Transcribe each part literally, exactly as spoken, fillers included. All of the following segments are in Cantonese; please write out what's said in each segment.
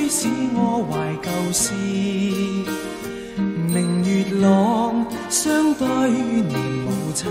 使我懷舊事。明月朗，相對念母親。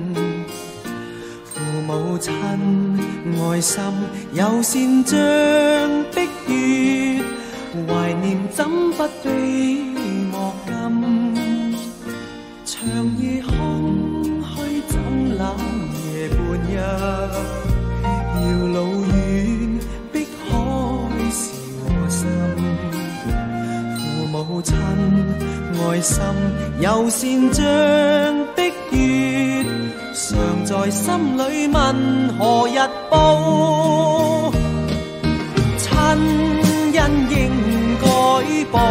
父母親愛心友善像碧月，懷念怎不比莫禁。長夜空虛怎冷夜半日，遙路遠碧海是我心。父母親愛心友善像碧月，常在心裏問何日報。親恩應該報，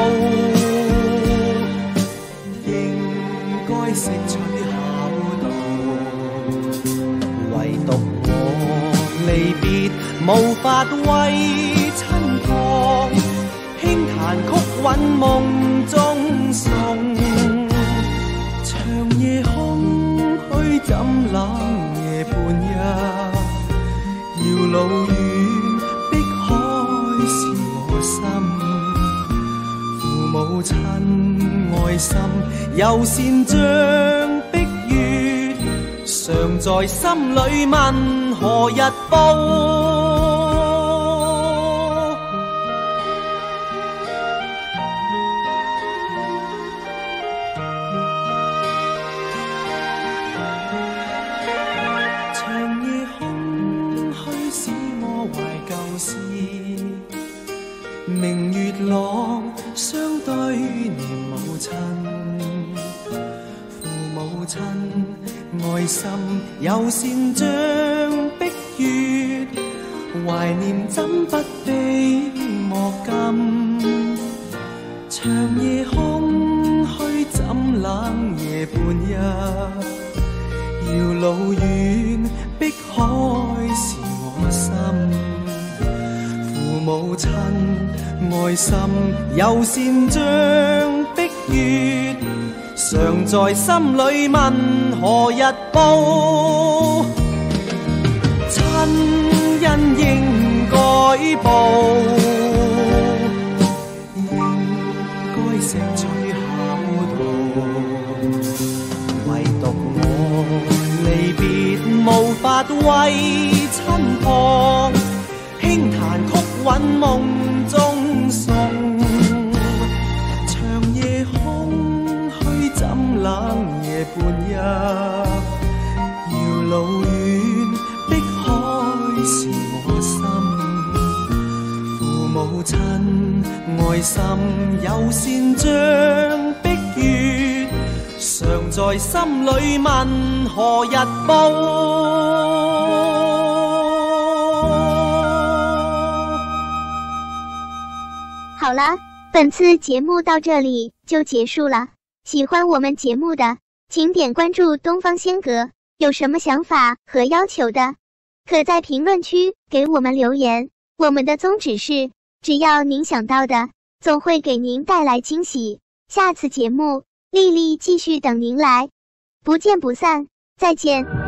識取孝道，唯獨我離別無法為親旁，輕彈曲韻夢中送。長夜空虛怎冷夜半日，遙路遠碧海是我心。父母親愛心友善像碧月，常在心裏問何日報。長夜空虛使我懷舊事，明月朗相對念母親。父母親愛心友善像碧月，懷念怎不比莫禁。長夜空虛怎冷夜半日，遙路遠碧海是我心。父母親愛心友善像碧月，常在心裏問何日報。親恩應該報，應該識取孝道，唯獨我離別無法為親旁，輕彈曲韻夢中送。長夜空虛怎冷夜半日，遙路遠碧海是我心。父母親愛心友善像碧月，常在心裏問何日報。 好啦，本次节目到这里就结束了。喜欢我们节目的，请点关注东方仙阁。有什么想法和要求的，可在评论区给我们留言。我们的宗旨是，只要您想到的，总会给您带来惊喜。下次节目，丽丽继续等您来，不见不散，再见。